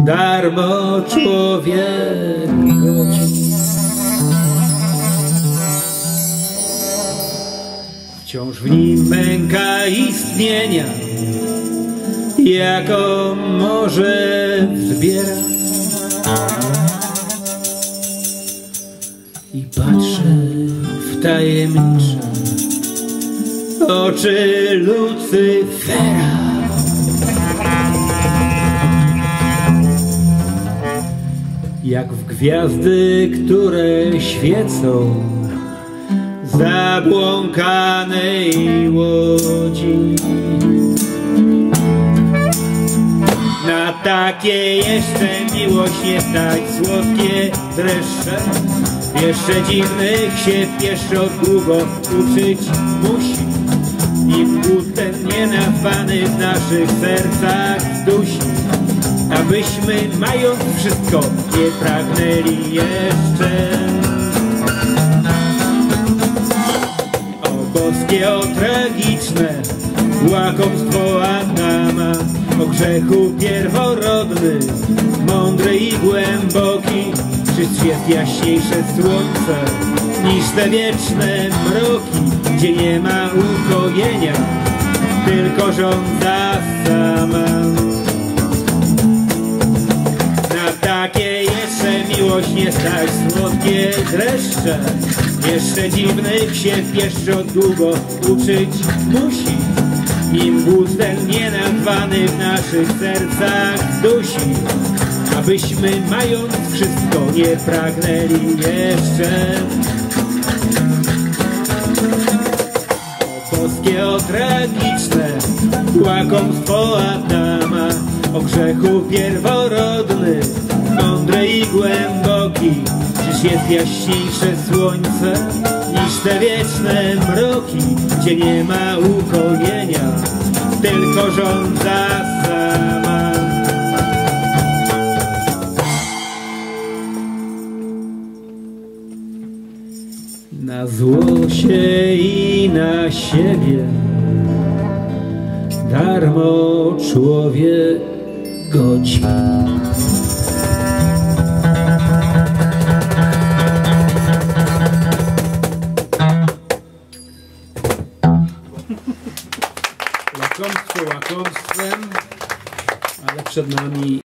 darmo człowiek godzi. Wciąż w nim męka istnienia, jaką może wzbiera. I patrzę w tajemnicze oczy Lucyfera. Jak w gwiazdy, które świecą zabłąkanej łodzi. Na takie jeszcze miłość nie stać, słodkie dreszcze. Jeszcze dziwnych się pieszczot długo uczyć musi. I głód ten nienazwany w naszych sercach zdusi. Abyśmy, mając wszystko, nie pragnęli jeszcze. O boskie, o tragiczne łakomstwo Adama, o grzechu pierworodny, mądry i głęboki. Czyż jest jaśniejsze słońce niż te wieczne mroki, gdzie nie ma ukojenia, tylko żądza sama. Na takie jeszcze miłość nie stać, słodkie dreszcze. Jeszcze dziwnych się pieszczot długo uczyć musi. Nim głód ten nienazwany w naszych sercach dusi. Abyśmy, mając wszystko, nie pragnęli jeszcze. O boskie, o tragiczne łakomstwo Adama, o grzechu pierworodny, mądry i głęboki. Czyż jest jaśniejsze słońce niż te wieczne mroki, gdzie nie ma ukojenia, tylko żądza sama. Na zło się i na siebie darmo człowiek godzi. Łakomstwo łakomstwem, ale przed nami